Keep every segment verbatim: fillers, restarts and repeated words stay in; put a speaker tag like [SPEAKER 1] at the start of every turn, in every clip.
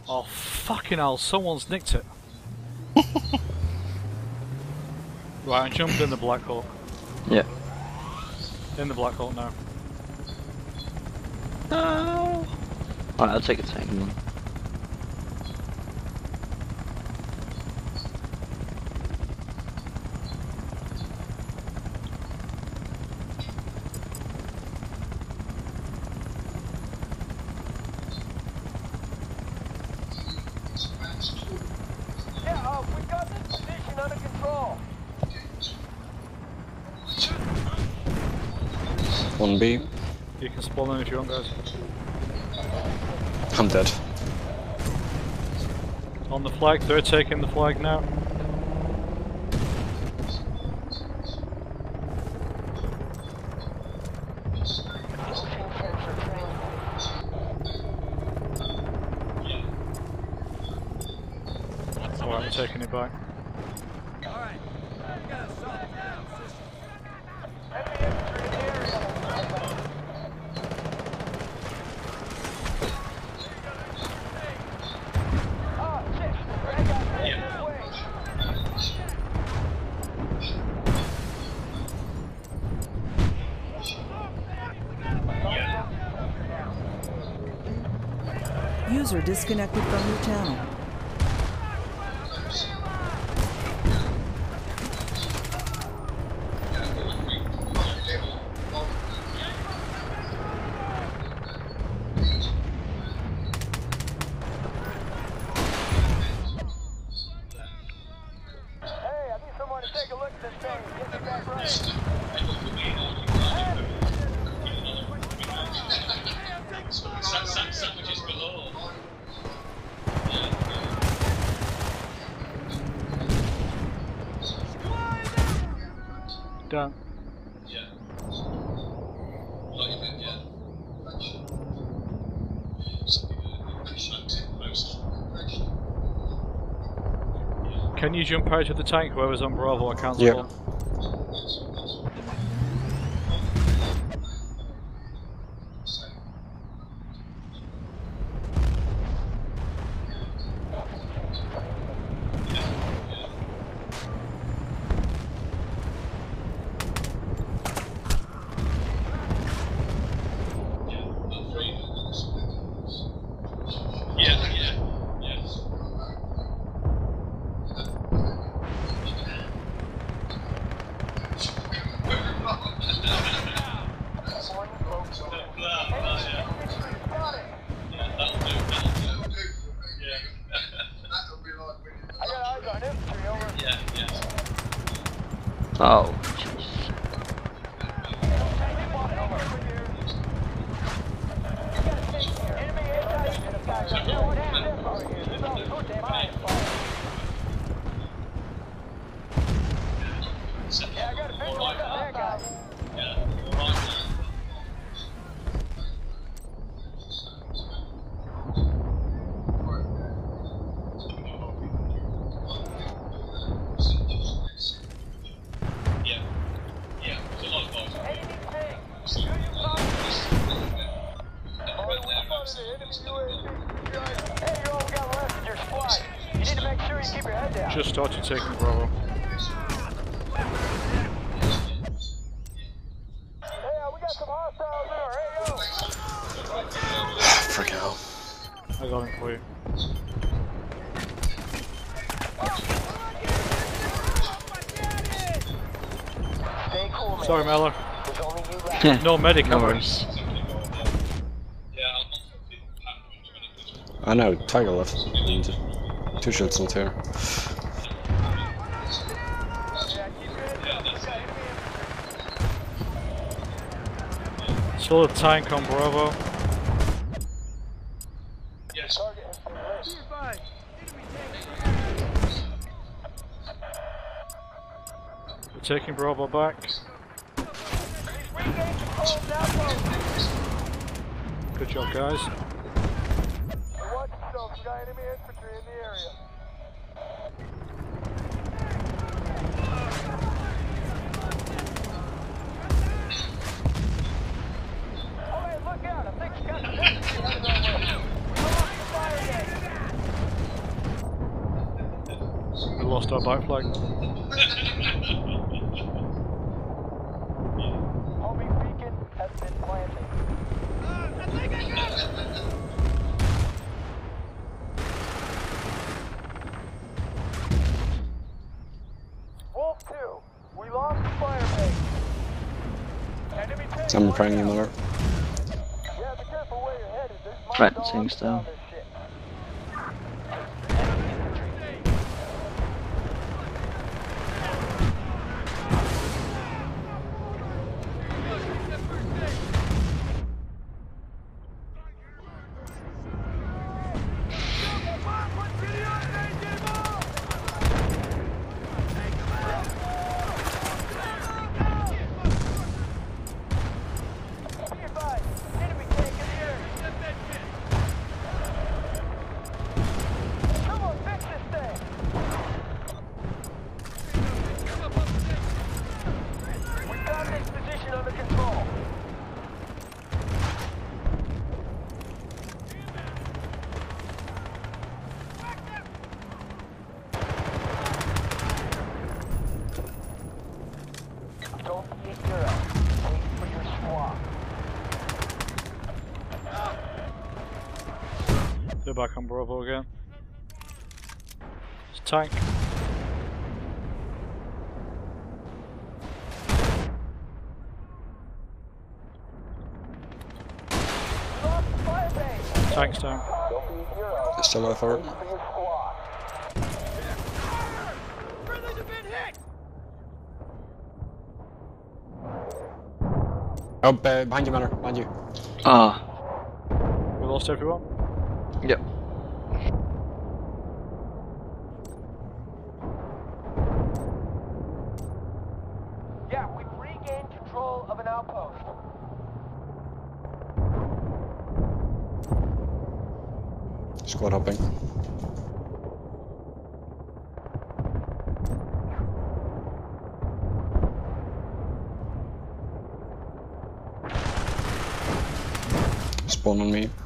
[SPEAKER 1] Oh fucking hell, someone's nicked it. Right, I jumped in the Black Hawk.
[SPEAKER 2] Yeah.
[SPEAKER 1] In the Black Hawk now.
[SPEAKER 2] No! Alright, I'll take a tank then.
[SPEAKER 3] one B.
[SPEAKER 1] You can spawn in if you want, guys.
[SPEAKER 3] I'm dead.
[SPEAKER 1] On the flag, they're taking the flag now. Alright, I'm taking it back.
[SPEAKER 4] User disconnected from your channel.
[SPEAKER 5] Hey, I need someone to take a look at this thing and get me back right.
[SPEAKER 6] Sandwiches below.
[SPEAKER 1] Done.
[SPEAKER 6] Yeah. Not even yet.
[SPEAKER 1] Can you jump out of the tank, whoever's on Bravo? I can't
[SPEAKER 3] Yeah.
[SPEAKER 1] spawn.
[SPEAKER 6] Yeah, yeah, yes.
[SPEAKER 2] Oh, jeez.
[SPEAKER 5] Yeah, I got a big one there, guys.
[SPEAKER 1] Just started taking Bravo.
[SPEAKER 3] Freak out.
[SPEAKER 1] I got him for you. Sorry, Mellor. No medic,
[SPEAKER 2] No
[SPEAKER 1] am I?
[SPEAKER 2] worries.
[SPEAKER 3] I know, Tiger left. And two shots not here.
[SPEAKER 1] Still a tank on Bravo.
[SPEAKER 6] Yes.
[SPEAKER 1] We're taking Bravo back. Good job, guys. lost our bike flag.
[SPEAKER 5] Homing beacon has been planted. Wolf two, we lost the fire base. Enemy tank.
[SPEAKER 3] Someone praying in the work.
[SPEAKER 5] Yeah, be careful where your head is. There's mines
[SPEAKER 2] Right,
[SPEAKER 5] all
[SPEAKER 2] seeing
[SPEAKER 5] up
[SPEAKER 2] still.
[SPEAKER 5] and down this shit. Be advised, enemy tank in the area. Come on, fix this thing. We've got this position under control. Don't get your out. Wait for your squad.
[SPEAKER 1] They're back on Bravo again. It's a tank.
[SPEAKER 5] We lost the fire base.
[SPEAKER 1] Tank's down.
[SPEAKER 5] Don't be a hero.
[SPEAKER 3] They're still there for it.
[SPEAKER 5] Wait for your squad.
[SPEAKER 3] Oh, uh, behind you, Manor. Behind you.
[SPEAKER 2] Ah,
[SPEAKER 1] We lost everyone.
[SPEAKER 2] yep.
[SPEAKER 5] Yeah, we've regained control of an outpost.
[SPEAKER 3] Squad hopping. Spawn on me.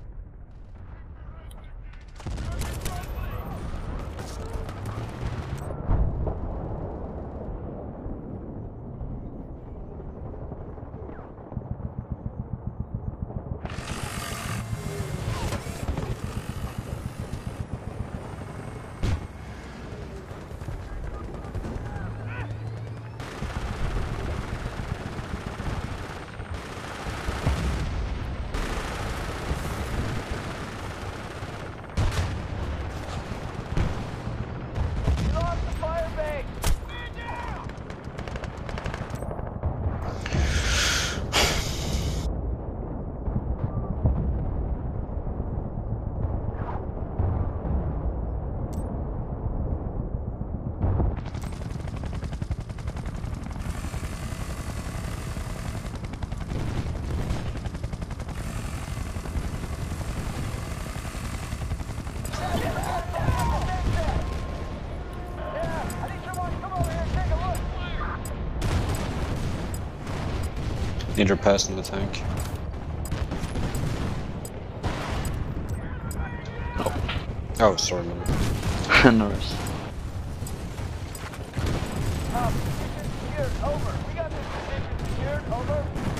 [SPEAKER 5] We lost the fire base. Yeah, I need someone to come over here and take a look.
[SPEAKER 3] Need repair in the tank. Oh, sorry, Manor.
[SPEAKER 2] No worries.
[SPEAKER 5] Uh, position secured, over. We got this position secured, over.